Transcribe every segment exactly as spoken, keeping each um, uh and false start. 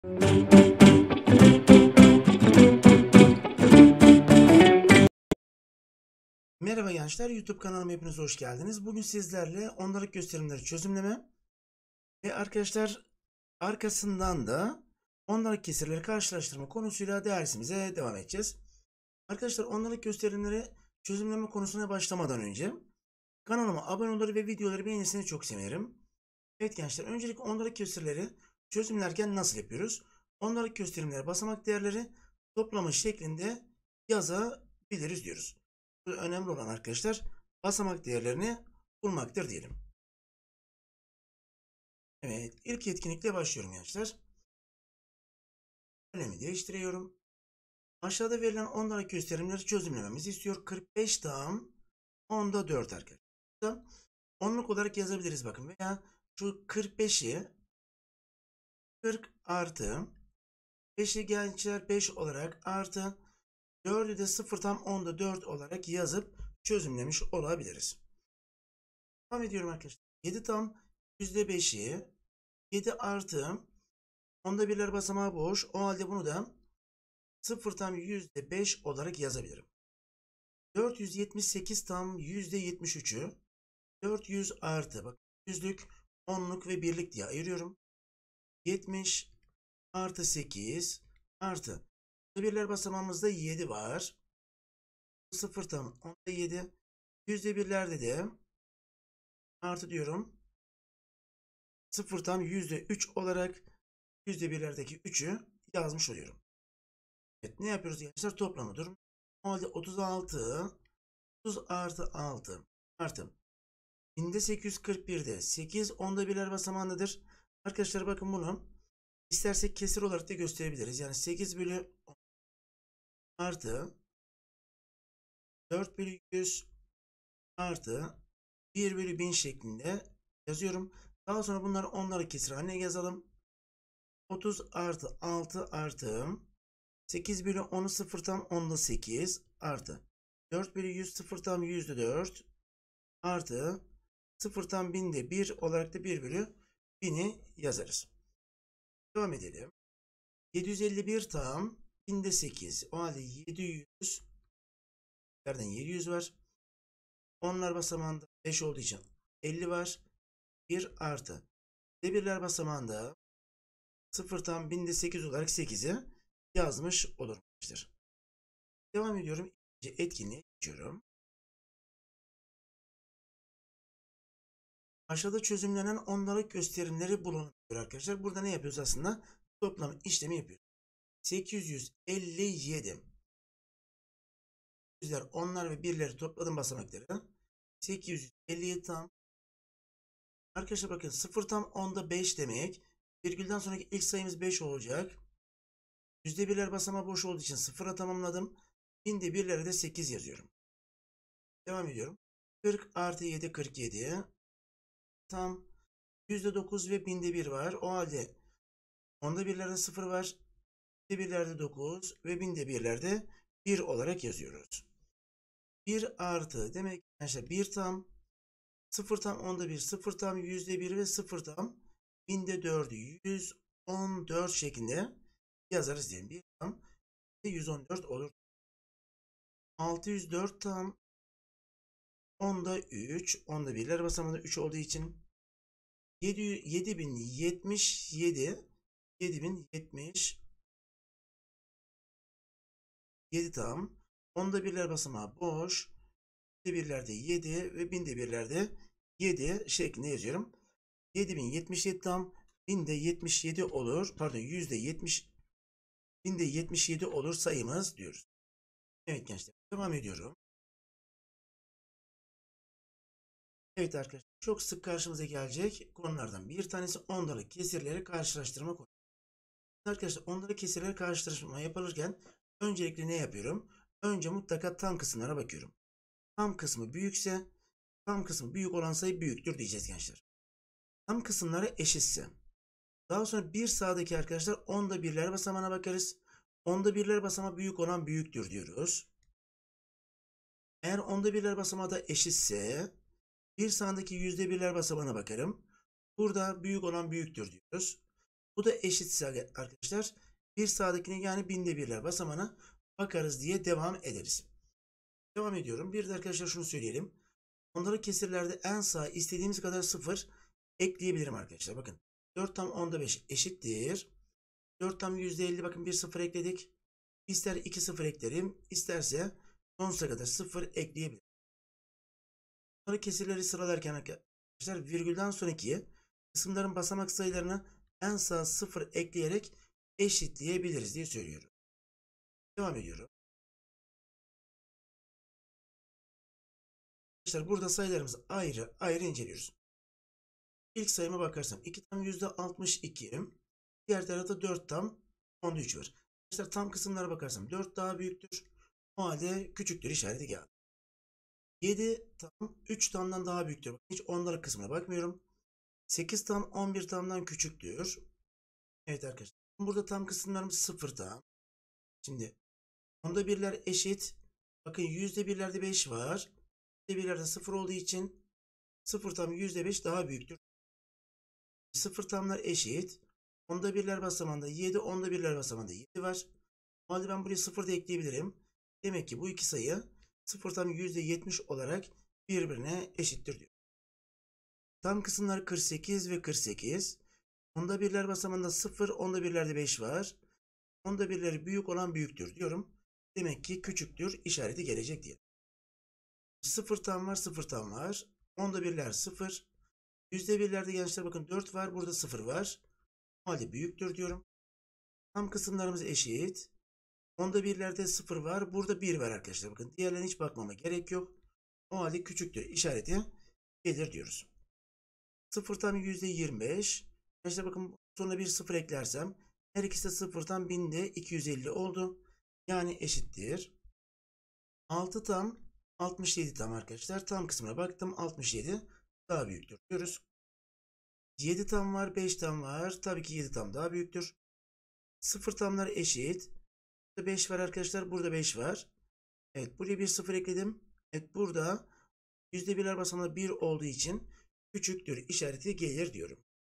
Merhaba gençler, YouTube kanalıma hepiniz hoş geldiniz. Bugün sizlerle ondalık gösterimleri çözümleme ve arkadaşlar arkasından da ondalık kesirleri karşılaştırma konusuyla dersimize devam edeceğiz. Arkadaşlar ondalık gösterimleri çözümleme konusuna başlamadan önce kanalıma abone olur ve videoları beğenirseniz çok sevinirim. Evet gençler, öncelikle ondalık gösterimleri çözümlerken nasıl yapıyoruz? Ondalık gösterimleri basamak değerleri toplama şeklinde yazabiliriz diyoruz. Önemli olan arkadaşlar basamak değerlerini bulmaktır diyelim. Evet, ilk etkinlikle başlıyorum gençler. Kalemi değiştiriyorum. Aşağıda verilen ondalık gösterimleri çözümlememizi istiyor. kırk beş tam onda dört arkadaşlar. Onluk olarak yazabiliriz bakın, veya şu kırk beşi kırk artı beşi gençler beş olarak artı dördü de sıfır tam onda dört olarak yazıp çözümlemiş olabiliriz. Devam ediyorum arkadaşlar. yedi tam yüzde beşi yedi artı onda birler basamağı boş. O halde bunu da sıfır tam yüzde beş olarak yazabilirim. dört yüz yetmiş sekiz tam yüzde yetmiş üçü dört yüz artı bak yüzlük, onluk ve birlik diye ayırıyorum. yetmiş artı sekiz artı birler basamağımızda yedi var. sıfır tam onda yedi. Yüzde birlerde de artı diyorum. sıfır tam yüzde üç olarak yüzde birlerdeki üçü yazmış oluyorum. Evet, ne yapıyoruz gençler? Toplamı durum. O halde otuz altı otuz artı altı artı binde sekiz yüz kırk birde sekiz onda birler basamağındadır. Arkadaşlar bakın, bunu istersek kesir olarak da gösterebiliriz. Yani sekiz bölü artı dört bölü yüz artı bir bölü bin şeklinde yazıyorum. Daha sonra bunları onları kesir haline yazalım. otuz artı altı artı sekiz bölü onu sıfır tam onda sekiz artı dört bölü yüz sıfır tam yüzde dört artı sıfır tam binde bir olarak da bir bölü bini yazarız. Devam edelim. yedi yüz elli bir tam binde sekiz. O halde yedi yüz nereden yedi yüz var. Onlar basamağında beş olduğu için elli var. bir artı birler basamağında sıfır tam binde sekiz olarak sekizi yazmış olurmuştur. Devam ediyorum. İkinci etkinliğe geçiyorum. Aşağıda çözümlenen ondalık gösterimleri bulunur arkadaşlar. Burada ne yapıyoruz aslında? Toplam işlemi yapıyoruz. sekiz yüz elli yedi. Yüzler, onlar ve birleri topladım basamakları. sekiz yüz elli yedi tam. Arkadaşlar bakın, sıfır tam onda beş demek. Virgülden sonraki ilk sayımız beş olacak. Yüzde birler basamağı boş olduğu için sıfıra tamamladım. Binde birlere de sekiz yazıyorum. Devam ediyorum. kırk artı yedi kırk yedi. Tam yüzde dokuz ve binde bir var. O halde onda birlerde sıfır var. Binde birlerde dokuz ve binde birlerde bir olarak yazıyoruz. bir artı demek arkadaşlar bir tam sıfır tam onda bir, sıfır tam yüzde bir ve sıfır tam binde dördü yüz on dört şeklinde yazarız diyelim. bir tam yüz on dört olur. altı yüz dört tam onda üç, onda birler basamağında üç olduğu için yedi bin yetmiş yedi yedi bin yetmiş yedi tam onda birler basamağı boş, binde birlerde yedi ve binde birlerde yedi şeklinde yazıyorum. yedi bin yetmiş yedi tam binde yetmiş yedi olur. Pardon, yüzde yetmiş binde yetmiş yedi olur sayımız diyoruz. Evet gençler, devam ediyorum. Evet arkadaşlar, çok sık karşımıza gelecek konulardan bir tanesi ondalık kesirleri karşılaştırma konusu. Arkadaşlar, ondalık kesirleri karşılaştırma yapılırken öncelikle ne yapıyorum? Önce mutlaka tam kısımlara bakıyorum. Tam kısmı büyükse, tam kısmı büyük olan sayı büyüktür diyeceğiz gençler. Tam kısımları eşitse. Daha sonra bir sağdaki arkadaşlar onda birler basamağına bakarız. Onda birler basamağı büyük olan büyüktür diyoruz. Eğer onda birler basamağı da eşitse bir sağdaki yüzde birler basamağına bakarım. Burada büyük olan büyüktür diyoruz. Bu da eşitse arkadaşlar bir sağdakine yani binde birler basamağına bakarız diye devam ederiz. Devam ediyorum. Bir de arkadaşlar şunu söyleyelim. Ondalık kesirlerde en sağa istediğimiz kadar sıfır ekleyebilirim arkadaşlar. Bakın dört tam onda beş eşittir. dört tam yüzde elli, bakın bir sıfır ekledik. İster iki sıfır eklerim, isterse sonsuza kadar sıfır ekleyebilirim. Ondalık kesirleri sıralarken arkadaşlar virgülden sonraki kısımların basamak sayılarını en sağa sıfır ekleyerek eşitleyebiliriz diye söylüyorum. Devam ediyorum. Arkadaşlar burada sayılarımızı ayrı ayrı inceliyoruz. İlk sayıma bakarsam iki tam yüzde altmış iki. Diğer tarafta dört tam onda üç var. Arkadaşlar tam kısımlara bakarsam dört daha büyüktür. O halde küçüktür işareti geldi. yedi tam üç tamdan daha büyüktür. Hiç ondalık kısmına bakmıyorum. sekiz tam on bir tamdan küçüktür. Evet arkadaşlar. Burada tam kısımlarımız sıfır tam. Şimdi onda birler eşit. Bakın yüzde birlerde beş var. Yüzde birlerde sıfır olduğu için sıfır tam yüzde beş daha büyüktür. sıfır tamlar eşit. Onda birler basamağında yedi, onda birler basamağında yedi var. O halde ben buraya sıfır da ekleyebilirim. Demek ki bu iki sayı sıfır tam yüzde yetmiş olarak birbirine eşittir diyor. Tam kısımlar kırk sekiz ve kırk sekiz. Onda birler basamağında sıfır, onda birlerde beş var. Onda birleri büyük olan büyüktür diyorum. Demek ki küçüktür işareti gelecek diye. sıfır tam var, sıfır tam var. Onda birler sıfır. Yüzde birlerde gençler bakın dört var, burada sıfır var. O halde büyüktür diyorum. Tam kısımlarımız eşit. Onda birlerde sıfır var. Burada bir var arkadaşlar. Bakın diğerlerine hiç bakmama gerek yok. O halde küçüktür işareti gelir diyoruz. sıfır tam yüzde yirmi beş. Arkadaşlar bakın sonra bir sıfır eklersem her ikisi de sıfırdan binde iki yüz elli oldu. Yani eşittir. altı tam altmış yedi tam arkadaşlar. Tam kısmına baktım. altmış yedi daha büyüktür diyoruz. yedi tam var. beş tam var. Tabii ki yedi tam daha büyüktür. sıfır tamlar eşit. Burada beş var arkadaşlar. Burada beş var. Evet, buraya bir sıfır ekledim. Evet, burada yüzde birler basamağı bir olduğu için küçüktür işareti gelir diyorum.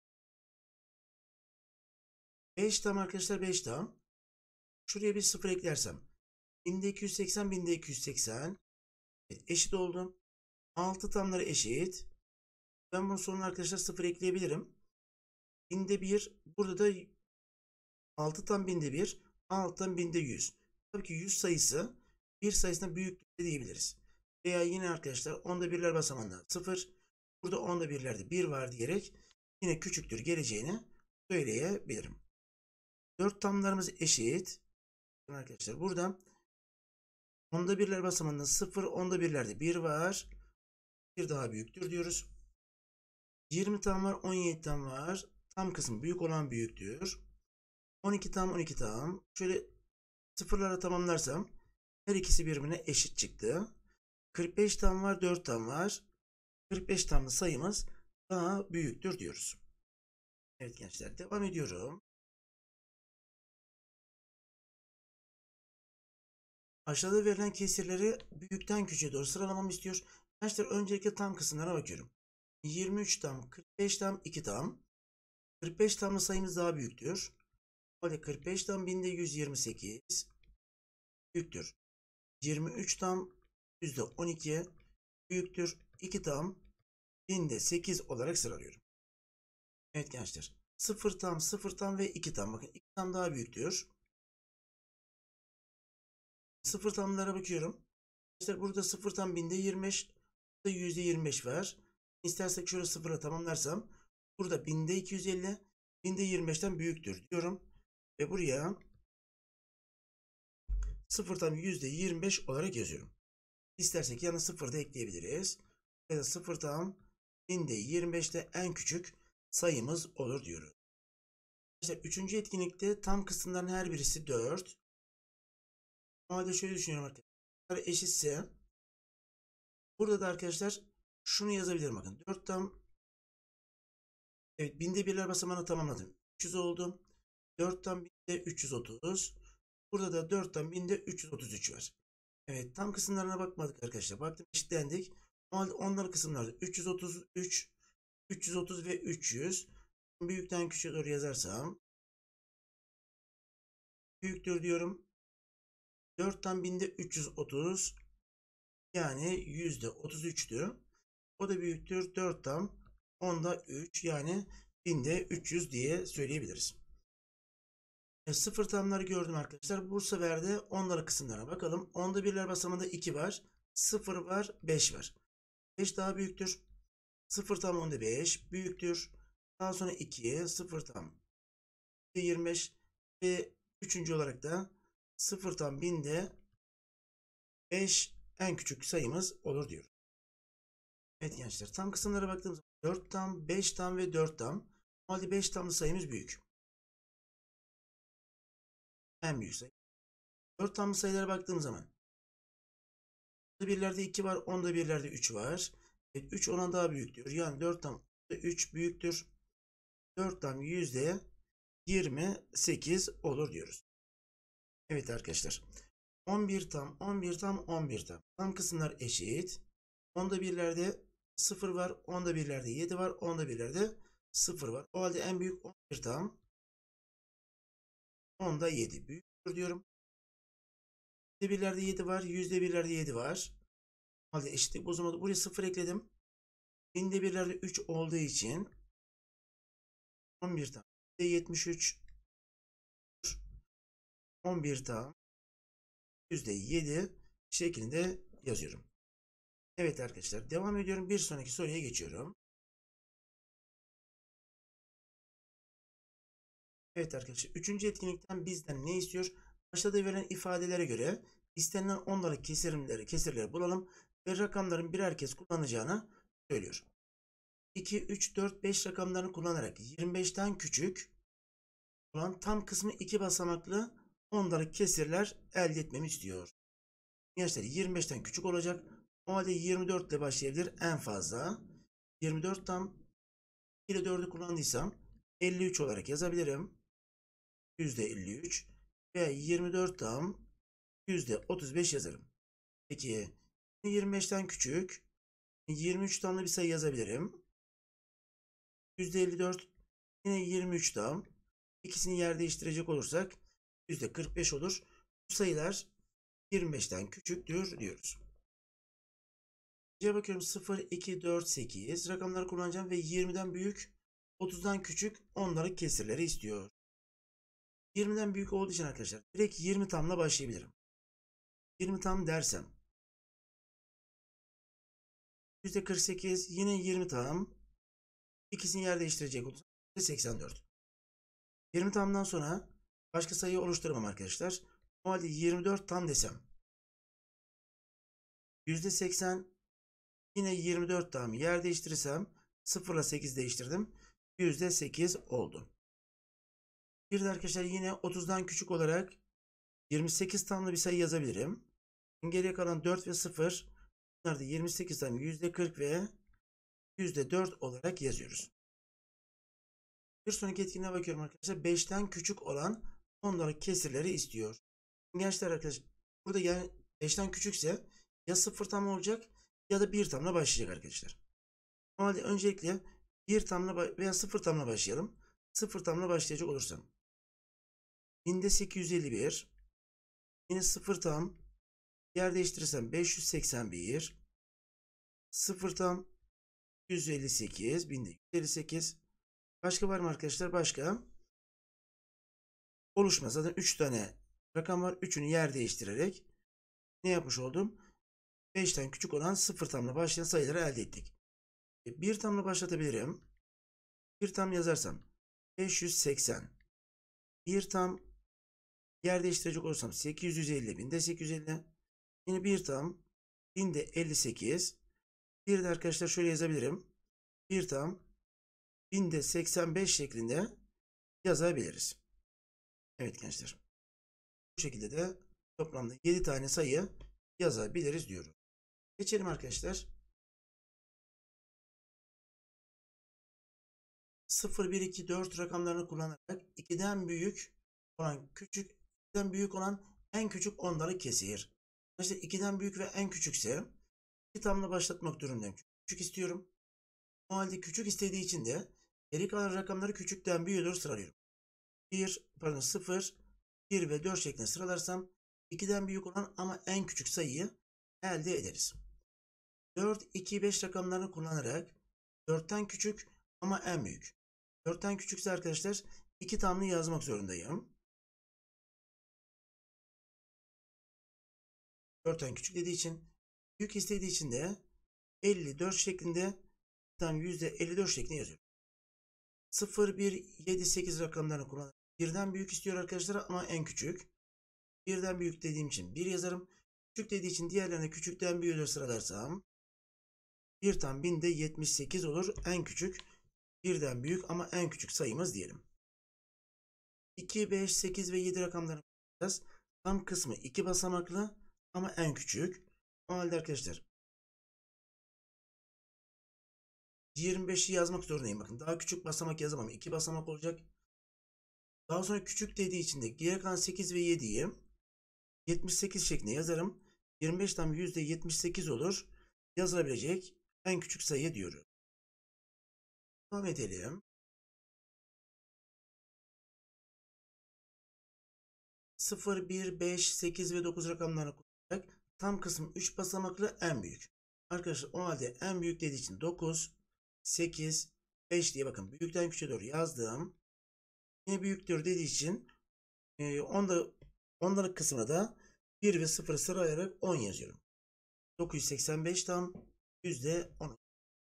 beş tam arkadaşlar, beş tam. Şuraya bir sıfır eklersem binde iki yüz seksen, binde iki yüz seksen. Evet, eşit oldu. altı tamları eşit. Ben bunun sonuna arkadaşlar sıfır ekleyebilirim. binde bir. Burada da altı tam binde bir. altı tam binde yüz. Tabii ki yüz sayısı bir sayısından büyüktür diyebiliriz. Veya yine arkadaşlar onda birler basamağında sıfır. Burada onda birlerde bir var diyerek yine küçüktür geleceğini söyleyebilirim. dört tamlarımız eşit. Arkadaşlar burada onda birler basamağında sıfır, onda birlerde bir var. Bir daha büyüktür diyoruz. yirmi tam var, on yedi tam var. Tam kısmı büyük olan büyüktür. on iki tam, on iki tam. Şöyle sıfırlara tamamlarsam her ikisi birbirine eşit çıktı. kırk beş tam var, dört tam var. kırk beş tamlı sayımız daha büyüktür diyoruz. Evet gençler, devam ediyorum. Aşağıda verilen kesirleri büyükten küçüğe doğru sıralamamı istiyor. Gençler öncelikle tam kısımlara bakıyorum. yirmi üç tam, kırk beş tam, iki tam. kırk beş tamlı sayımız daha büyüktür. O halde kırk beş tam binde yüz yirmi sekiz büyüktür. yirmi üç tam yüzde on iki büyüktür. iki tam binde sekiz olarak sıralıyorum. Evet gençler. sıfır tam, sıfır tam ve iki tam. Bakın iki tam daha büyüktür. sıfır tamlara bakıyorum. İşte burada sıfır tam binde yirmi beş, burada yüzde yirmi beş var. İstersek şöyle sıfıra tamamlarsam burada binde iki yüz elli, binde yirmi beşten büyüktür diyorum. Ve buraya sıfır tam yüzde yirmi beş olarak yazıyorum. İstersek yanına sıfır da ekleyebiliriz. Ya da sıfır tam binde yirmi beşte en küçük sayımız olur diyoruz. İşte üçüncü etkinlikte tam kısımların her birisi dört. O halde şöyle düşünüyorum arkadaşlar. Eşitse burada da arkadaşlar şunu yazabilirim bakın. dört tam, evet, binde birler basamağını tamamladım. üç yüz oldu. dört tam binde üç yüz otuz. Burada da dört tam binde üç yüz otuz üç var. Evet, tam kısımlarına bakmadık arkadaşlar. Baktım eşitlendik. O halde onların kısımlarda üç yüz otuz üç, üç yüz otuz ve üç yüz. Büyükten küçüğe doğru yazarsam büyüktür diyorum. dörtten binde üç yüz otuz yani yüzde otuz üçtü. O da büyüktür dört tam onda üç yani binde üç yüz diye söyleyebiliriz. E, sıfır tamları gördüm arkadaşlar. Bu sefer de onları kısımlarına bakalım. Onda birler basamağında iki var. sıfır var, beş var. beş daha büyüktür. sıfır tam onda beş büyüktür. Daha sonra iki, sıfır tam yirmi beş ve üçüncü olarak da sıfır tam binde beş en küçük sayımız olur diyor. Evet gençler, tam kısımlara baktığımız zaman dört tam, beş tam ve dört tam. O halde beş tamlı sayımız büyük. En büyük sayı. dört tamlı sayılara baktığım zaman onda birlerde iki var, onda birlerde üç var. Evet, üç ondan daha büyüktür. Yani dört tam üç büyüktür. dört tam yüzde yirmi sekiz olur diyoruz. Evet arkadaşlar. on bir tam, on bir tam, on bir tam. Tam kısımlar eşit. Onda birlerde sıfır var, onda birlerde yedi var, onda birlerde sıfır var. O halde en büyük on bir tam, onda yedi büyüktür diyorum. Yüzde birlerde yedi var, yüzde birlerde yedi var. O halde eşitlik bozulmadı. Buraya sıfır ekledim. Binde birlerde üç olduğu için on bir tam, yüzde yetmiş üç, on bir tam, yüzde yedi şeklinde yazıyorum. Evet arkadaşlar, devam ediyorum. Bir sonraki soruya geçiyorum. Evet arkadaşlar, üçüncü etkinlikten bizden ne istiyor? Aşağıda verilen ifadelere göre istenilen onları kesirimleri, kesirleri bulalım ve rakamların birer kez kullanacağını söylüyor. iki, üç, dört, beş rakamlarını kullanarak yirmi beşten küçük olan tam kısmı iki basamaklı onları kesirler elde etmemi istiyor. Gençler, yirmi beşten küçük olacak. O halde yirmi dört ile başlayabilir en fazla. yirmi dört tam ile dördü kullandıysam elli üç olarak yazabilirim. yüzde elli üç ve yirmi dört tam yüzde otuz beş yazarım. Peki yirmi beşten küçük yirmi üç tamlı bir sayı yazabilirim. yüzde elli dört yine yirmi üç tam. İkisini yer değiştirecek olursak yüzde kırk beş olur. Bu sayılar yirmi beşten küçüktür diyoruz. Cevap bakıyorum sıfır, iki, dört, sekiz. Rakamları kullanacağım ve yirmiden büyük, otuzdan küçük onları kesirleri istiyor. yirmiden büyük olduğu için arkadaşlar direkt yirmi tamla başlayabilirim. yirmi tam dersem yüzde kırk sekiz yine yirmi tam. İkisini yer değiştirecek olursak yüzde seksen dört. yirmi tamdan sonra başka sayı oluşturamam arkadaşlar. O halde yirmi dört tam desem yüzde seksen yine yirmi dört tam yer değiştirirsem sıfır ile sekiz değiştirdim. yüzde sekiz oldu. Bir de arkadaşlar yine otuzdan küçük olarak yirmi sekiz tamlı bir sayı yazabilirim. Geriye kalan dört ve sıfır. Bunlar da yirmi sekiz tam yüzde kırk ve yüzde dört olarak yazıyoruz. Bir sonraki etkinliğe bakıyorum arkadaşlar. beşten küçük olan onları kesirleri istiyor. Gençler arkadaşlar burada yani beşten küçükse ya sıfır tam olacak ya da bir tamla başlayacak arkadaşlar. O halde öncelikle bir tamla veya sıfır tamla başlayalım. sıfır tamla başlayacak olursam binde sekiz yüz elli bir yine sıfır tam yer değiştirirsem beş yüz seksen bir sıfır tam yüz elli sekiz binde yüz elli sekiz. Başka var mı arkadaşlar? Başka oluşmaz. Zaten üç tane rakam var. üçünü yer değiştirerek ne yapmış oldum? beşten küçük olan sıfır tamla başlayan sayıları elde ettik. bir tamla başlatabilirim. bir tam yazarsam beş yüz seksen. bir tam yer değiştirecek olursam sekiz yüz elli binde sekiz yüz elli. Yine bir tam binde elli sekiz. Bir de arkadaşlar şöyle yazabilirim. bir tam binde seksen beş şeklinde yazabiliriz. Evet gençler. Bu şekilde de toplamda yedi tane sayı yazabiliriz diyoruz. Geçelim arkadaşlar. sıfır, bir, iki, dört rakamlarını kullanarak ikiden büyük olan küçük, ikiden büyük olan en küçük onları kesir. İşte ikiden büyük ve en küçükse bir tamla başlatmak durumundayım. Küçük istiyorum. O halde küçük istediği için de geri kalan rakamları küçükten büyüğe doğru sıralıyorum. bir, pardon sıfır, bir ve dört şeklinde sıralarsam ikiden büyük olan ama en küçük sayıyı elde ederiz. dört, iki, beş rakamlarını kullanarak dörtten küçük ama en büyük. dörtten küçükse arkadaşlar iki tamını yazmak zorundayım. dörtten küçük dediği için, büyük istediği için de elli dört şeklinde, tam yüzde elli dört şeklinde yazıyorum. sıfır, bir, yedi, sekiz rakamlarını kullanarak birden büyük istiyor arkadaşlar ama en küçük. birden büyük dediğim için bir yazarım. Küçük dediği için diğerlerine küçükten büyüğe sıralarsam bir tam binde yetmiş sekiz olur. En küçük birden büyük ama en küçük sayımız diyelim. iki, beş, sekiz ve yedi rakamlarını kullanacağız. Tam kısmı iki basamaklı ama en küçük. O halde arkadaşlar yirmi beşi yazmak zorundayım. Bakın daha küçük basamak yazamam. iki basamak olacak. Daha sonra küçük dediği için de geri kalan sekiz ve yediyi yetmiş sekiz şeklinde yazarım. yirmi beş tam yüzde yetmiş sekiz olur. Yazılabilecek en küçük sayı diyoruz. Devam edelim. sıfır, bir, beş, sekiz ve dokuz rakamlarını kullanarak tam kısmı üç basamaklı en büyük. Arkadaşlar o halde en büyük dediği için dokuz, sekiz, beş diye bakın büyükten küçüğe doğru yazdım. Yine büyüktür dediği için e, onda, ondalık kısmına da bir ve sıfırı sıralayarak on yazıyorum. dokuz yüz seksen beş tam yüzde on.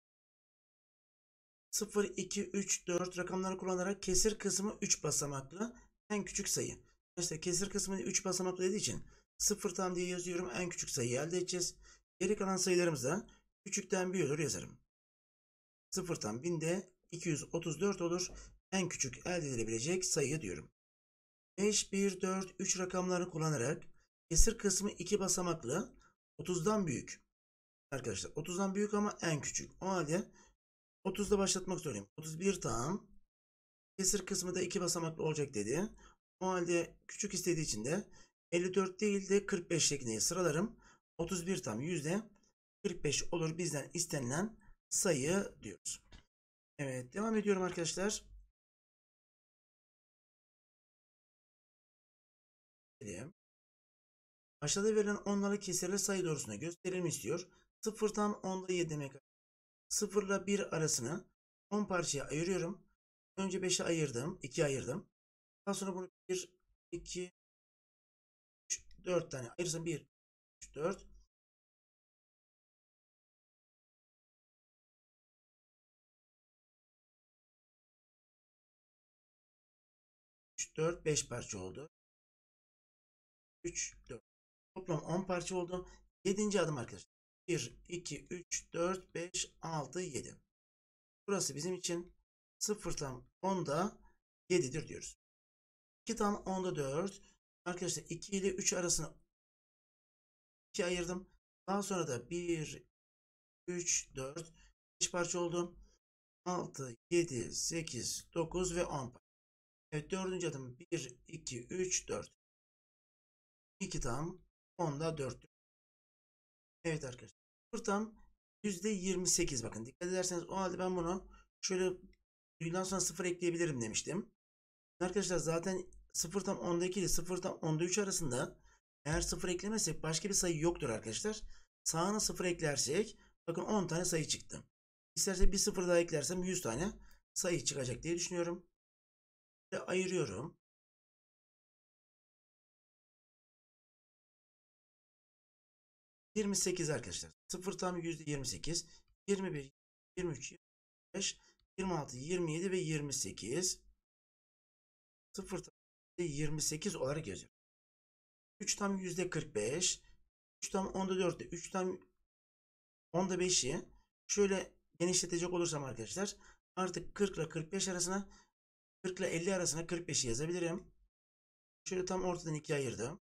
sıfır, iki, üç, dört rakamları kullanarak kesir kısmı üç basamaklı en küçük sayı. İşte kesir kısmı üç basamaklı dediği için sıfır tam diye yazıyorum. En küçük sayıyı elde edeceğiz. Geri kalan sayılarımızda küçükten büyüğe doğru yazarım. sıfır tam binde iki yüz otuz dört olur. En küçük elde edilebilecek sayı diyorum. beş, bir, dört, üç rakamları kullanarak kesir kısmı iki basamaklı otuzdan büyük. Arkadaşlar otuzdan büyük ama en küçük. O halde otuzda başlatmak zorundayım. otuz bir tam. Kesir kısmı da iki basamaklı olacak dedi. O halde küçük istediği için de elli dört değil de kırk beş şeklinde sıralarım. otuz bir tam yüzde kırk beş olur bizden istenilen sayı diyoruz. Evet, devam ediyorum arkadaşlar. Aşağıda verilen onları kesirli sayı doğrusuna gösterilmi istiyor. sıfır tam onda yedi demek. sıfır ile bir arasını on parçaya ayırıyorum. Önce beşe ayırdım. ikiye ayırdım. Daha sonra bunu bir, iki, üç, dört tane ayırırsam bir, üç, dört. üç, dört, beş parça oldu. üç, dört. Toplam on parça oldu. yedinci adım arkadaşlar. bir, iki, üç, dört, beş, altı, yedi. Burası bizim için sıfır tam onda yedidir diyoruz. iki tam onda dört. Arkadaşlar iki ile üç arasını ikiye ayırdım. Daha sonra da bir, üç, dört, beş parça oldu. altı, yedi, sekiz, dokuz ve on parça. Evet, dördüncü adım bir, iki, üç, dört. iki tam onda dört. Evet arkadaşlar. sıfır tam yüzde yirmi sekiz bakın. Dikkat ederseniz o halde ben bunu şöyle birden sonra sıfır ekleyebilirim demiştim. Arkadaşlar zaten sıfır tam onda iki ile sıfır tam onda üç arasında eğer sıfır eklemezsek başka bir sayı yoktur arkadaşlar. Sağına sıfır eklersek bakın on tane sayı çıktı. İsterse bir sıfır daha eklersem yüz tane sayı çıkacak diye düşünüyorum. Ve ayırıyorum. yirmi sekiz arkadaşlar. sıfır tam yüzde yirmi sekiz. yirmi bir, yirmi üç, yirmi beş, yirmi altı, yirmi yedi ve yirmi sekiz. sıfır tam yirmi sekiz olarak yazıyorum. üç tam yüzde kırk beş. üç tam onda dörtte. üç tam onda beşi şöyle genişletecek olursam arkadaşlar artık kırk ile kırk beş arasına, kırk ile elli arasına kırk beşi yazabilirim. Şöyle tam ortadan ikiye ayırdım.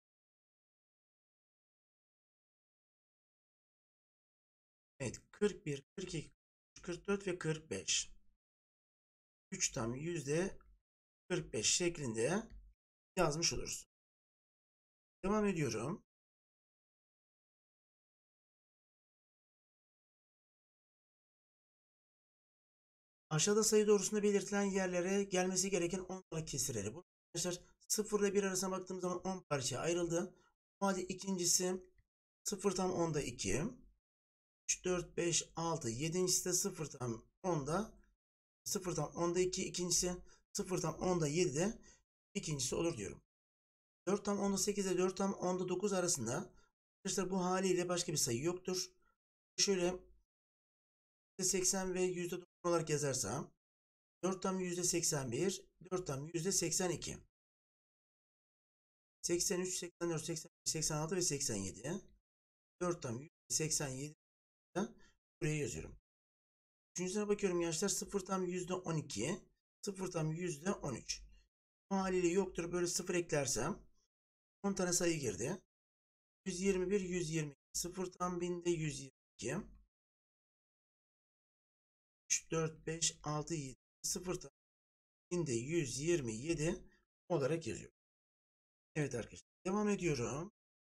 Evet, kırk bir, kırk iki, kırk dört ve kırk beş. üç tam yüzde kırk beş şeklinde yazmış oluruz. Devam ediyorum. Aşağıda sayı doğrusunda belirtilen yerlere gelmesi gereken ondalık kesirleri. Bu arkadaşlar sıfır ile bir arasına baktığımız zaman on parçaya ayrıldı. O halde ikincisi sıfır tam onda iki. üç, dört, beş, altı. Yedincisi de sıfır tam onda. sıfır tam onda iki. İkincisi sıfır tam onda yedi de ikincisi olur diyorum. dört tam onda sekiz ile dört tam onda dokuz arasında arkadaşlar bu haliyle başka bir sayı yoktur. Şöyle yüzde seksen ve yüzde doksan olarak yazarsam dört tam yüzde seksen bir, dört tam yüzde seksen iki. seksen üç, seksen dört, seksen beş, seksen altı ve seksen yedi. dört tam yüzde seksen yedi buraya yazıyorum. Üçüncüsüne bakıyorum gençler. sıfır tam yüzde on iki. sıfır tam yüzde on üç. Bu haliyle yoktur. Böyle sıfır eklersem on tane sayı girdi. yüz yirmi bir, yüz yirmi iki. sıfır tam binde yüz yirmi iki. üç, dört, beş, altı, yedi. sıfır tam binde yüz yirmi yedi olarak yazıyorum. Evet arkadaşlar. Devam ediyorum.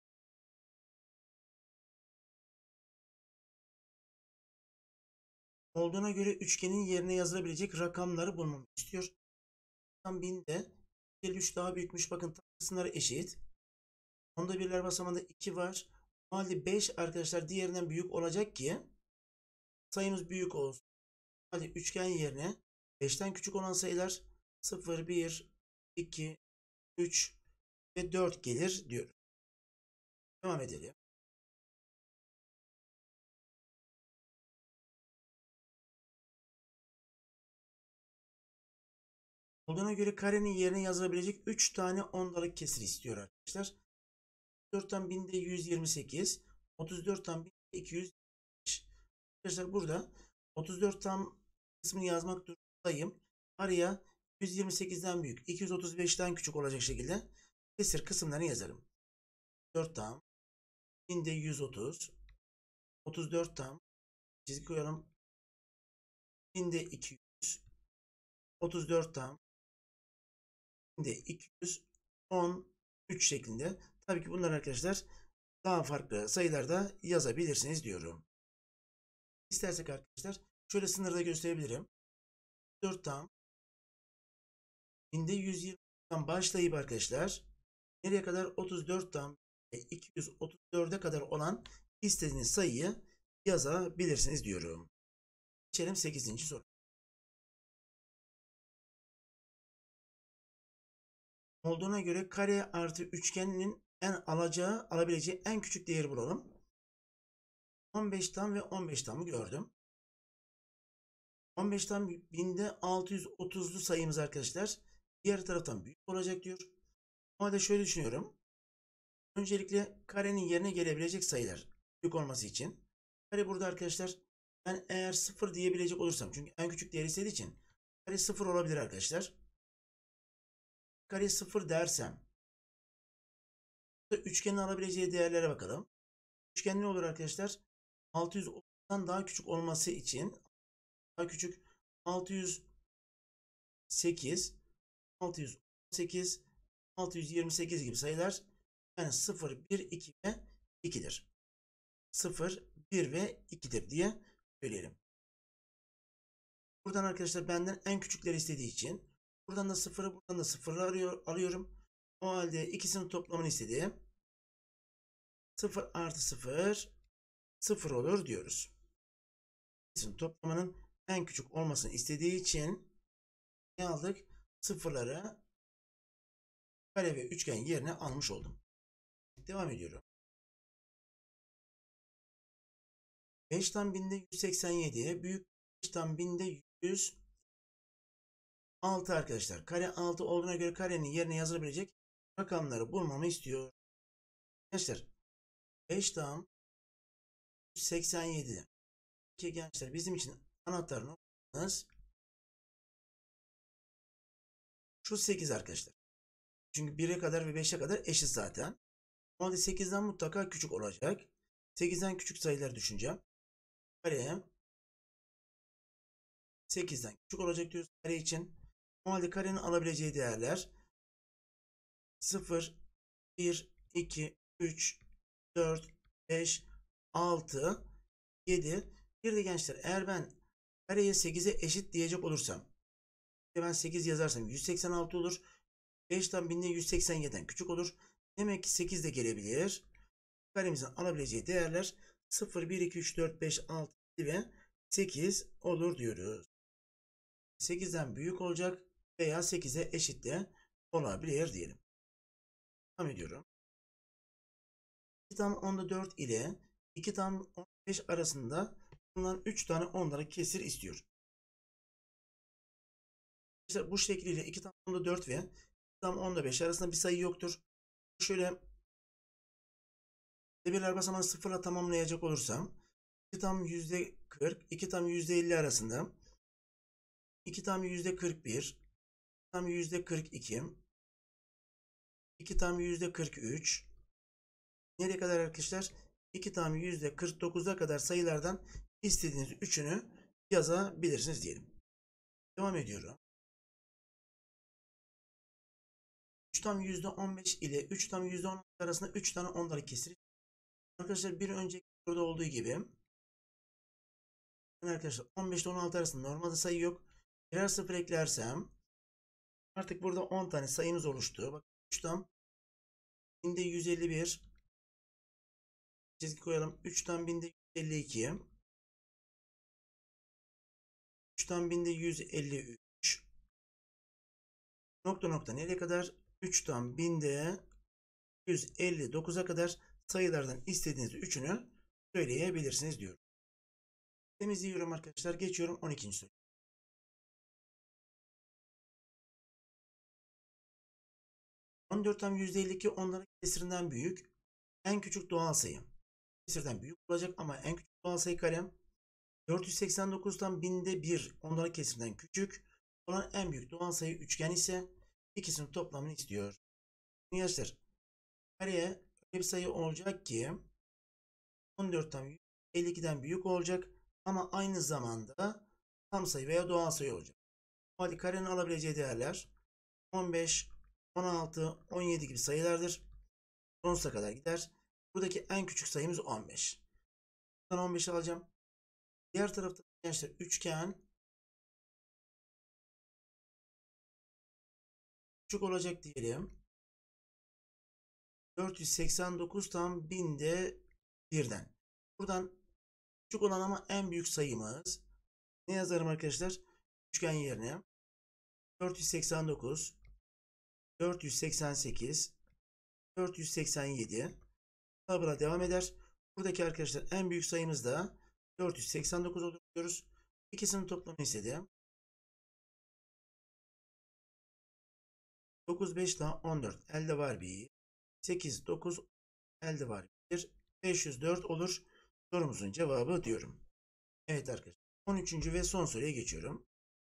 Olduğuna göre üçgenin yerine yazılabilecek rakamları bulmamı istiyor. Tam binde elli üç daha büyükmüş. Bakın tam kısımları eşit. Onda birler basamağında iki var. O halde beş arkadaşlar diğerinden büyük olacak ki sayımız büyük olsun. Hadi üçgen yerine beşten küçük olan sayılar sıfır, bir, iki, üç ve dört gelir diyoruz. Devam edelim. Olduğuna göre karenin yerine yazılabilecek üç tane ondalık kesir istiyor arkadaşlar. dörtten binde yüz yirmi sekiz, otuz dörtten binde iki yüz beş. Arkadaşlar burada otuz dört tam kısmını yazmak durumundayım. Araya yüz yirmi sekizden büyük, iki yüz otuz beşten küçük olacak şekilde kesir kısımlarını yazarım. dört tam, binde yüz otuz, otuz dört tam, çizgi koyalım, binde iki yüz, otuz dört tam, binde iki yüz on üç şeklinde. Tabii ki bunlar arkadaşlar daha farklı sayılarda yazabilirsiniz diyorum. İstersek arkadaşlar şöyle sınırda gösterebilirim. dört tam, binde yüz yirmiden başlayıp arkadaşlar nereye kadar otuz dört tam iki yüz otuz dörde kadar olan istediğiniz sayıyı yazabilirsiniz diyorum. Geçelim sekizinci soru. Olduğuna göre kare artı üçgenin en alacağı, alabileceği en küçük değeri bulalım. on beş tam ve on beş tamı gördüm. on beş tam binde altı yüz otuzlu sayımız arkadaşlar diğer taraftan büyük olacak diyor. O halde şöyle düşünüyorum. Öncelikle karenin yerine gelebilecek sayılar büyük olması için. Kare burada arkadaşlar ben eğer sıfır diyebilecek olursam çünkü en küçük değeri istediği için kare sıfır olabilir arkadaşlar. Kare sıfır dersem üçgenin alabileceği değerlere bakalım. Üçgen ne olur arkadaşlar? altı yüz otuzdan daha küçük olması için daha küçük altı yüz sekiz, altı yüz on sekiz, altı yüz yirmi sekiz gibi sayılar yani sıfır, bir, iki ve ikidir. sıfır, bir ve ikidir diye söyleyelim. Buradan arkadaşlar benden en küçükleri istediği için buradan da sıfırı buradan da sıfırı arıyor, alıyorum. O halde ikisinin toplamını istediği sıfır artı sıfır sıfır olur diyoruz. İkisinin toplamının en küçük olmasını istediği için ne aldık? Sıfırları kare ve üçgen yerine almış oldum. Devam ediyorum. beş tam binde yüz seksen yediye büyük beş tam binde yüz altı arkadaşlar. Kare altı olduğuna göre karenin yerine yazılabilecek rakamları bulmamı istiyor. Gençler beş tam yüz seksen yedi. Ki gençler bizim için anahtar noktamız şu sekiz arkadaşlar. Çünkü bire kadar ve beşe kadar eşit zaten. O halde sekizden mutlaka küçük olacak. sekizden küçük sayılar düşüneceğim. Kare sekizden küçük olacak diyoruz kare için. O halde karenin alabileceği değerler sıfır, bir, iki, üç, dört, beş, altı, yedi. Bir de gençler eğer ben kareye sekize eşit diyecek olursam ben sekiz yazarsam yüz seksen altı olur. beşten binde yüz seksen yediden küçük olur. Demek ki sekiz de gelebilir. Karemizin alabileceği değerler sıfır, bir, iki, üç, dört, beş, altı, yedi ve sekiz olur diyoruz. sekizden büyük olacak veya sekize eşit de olabilir diyelim. Devam ediyorum. iki tam onda dört ile iki tam on beş arasında bulunan üç tane ondalık kesir istiyor. İşte bu şekliyle iki tam onda dört ve iki tam onda beş arasında bir sayı yoktur. Şöyle birler basamağını sıfırla tamamlayacak olursam iki tam yüzde kırk, iki tam yüzde elli arasında iki tam yüzde kırk bir, iki tam yüzde kırk iki, iki tam yüzde kırk üç, nereye kadar arkadaşlar? iki tam yüzde kırk dokuza kadar sayılardan istediğiniz üçünü yazabilirsiniz diyelim. Devam ediyorum. üç tam yüzde on beş ile üç tam yüzde on arasında üç tane ondalık kesir. Arkadaşlar bir önceki soruda olduğu gibi arkadaşlar on beş ile on altı arasında normalde sayı yok. Birer sıfır eklersem artık burada on tane sayımız oluştu. Bak üç tam binde yüz elli bir, çizgi koyalım. üç tam binde yüz elli iki, üç tam binde yüz elli üç, nokta nokta nereye kadar? üç tam binde yüz elli dokuza kadar sayılardan istediğiniz üçünü söyleyebilirsiniz diyorum. Temizliyorum arkadaşlar. Geçiyorum on ikinci soru. on dört tam yüzde elli iki onların kesirinden büyük. En küçük doğal sayı. Kesirden büyük olacak ama en küçük doğal sayı kalem. dört yüz seksen dokuzdan binde bir onların kesirinden küçük olan en büyük doğal sayı üçgen ise ikisinin toplamını istiyor. Arkadaşlar kareye öyle bir sayı olacak ki on dörtten elli ikiden büyük olacak ama aynı zamanda tam sayı veya doğal sayı olacak. Hadi karenin alabileceği değerler on beş, on altı, on yedi gibi sayılardır. Sonsuza kadar gider. Buradaki en küçük sayımız on beş. Buradan on beşi alacağım. Diğer tarafta gençler üçgen küçük olacak diyelim. dört yüz seksen dokuz tam binde birden. Buradan küçük olan ama en büyük sayımız. Ne yazarım arkadaşlar? Üçgen yerine dört yüz seksen dokuz, dört yüz seksen sekiz, dört yüz seksen yedi. Tabela devam eder. Buradaki arkadaşlar en büyük sayımız da dört yüz seksen dokuz olur diyoruz. İkisinin toplamı ise de dokuz, beş daha on dört. Elde var bir. sekiz, dokuz elde var bir. beş yüz dört olur. Sorumuzun cevabı diyorum. Evet arkadaşlar. on üçüncü ve son soruya geçiyorum.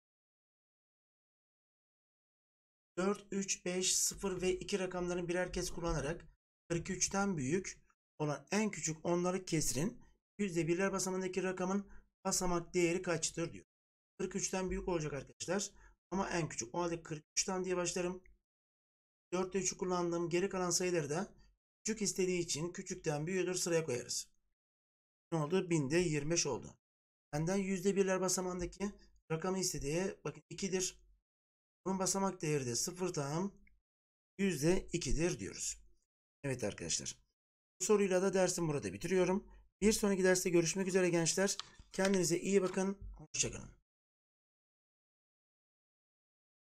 dört, üç, beş, sıfır ve iki rakamlarını birer kez kullanarak kırk üçten büyük olan en küçük ondalık kesirin yüzde birler basamağındaki rakamın basamak değeri kaçtır diyor. kırk üçten büyük olacak arkadaşlar. Ama en küçük. O halde kırk üçten diye başlarım. dörtte üçü kullandığım geri kalan sayıları da küçük istediği için küçükten büyüğüdür sıraya koyarız. Ne oldu? binde yirmi beş oldu. Benden yüzde birler basamağındaki rakamı istediği bakın ikidir. Bunun basamak değeri de sıfır tam yüzde ikidir diyoruz. Evet arkadaşlar. Bu soruyla da dersim burada bitiriyorum. Bir sonraki derste görüşmek üzere gençler. Kendinize iyi bakın. Hoşçakalın.